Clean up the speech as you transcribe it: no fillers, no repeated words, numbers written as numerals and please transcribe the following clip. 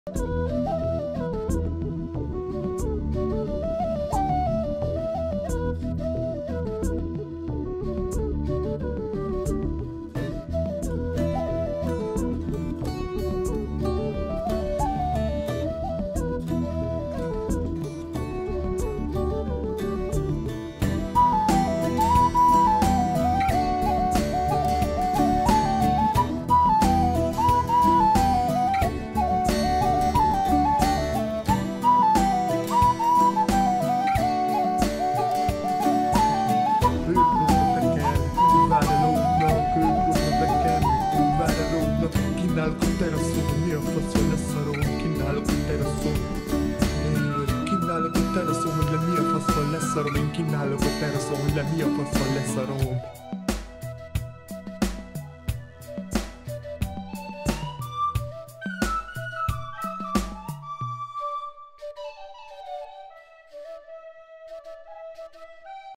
Kinál kutyra szó, mi a faszon leszarom, kínál a kutyra szó. Kínál a kutyra szó, hogy le mi a faszon leszarom, én kínálok a kutyra szó, hogy le mi a faszon leszarom.